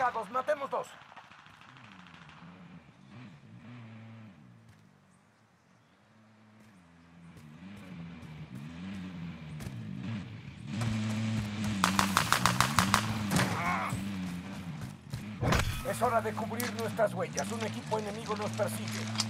alejados. Matémoslos. Es hora de cubrir nuestras huellas. Un equipo enemigo nos persigue.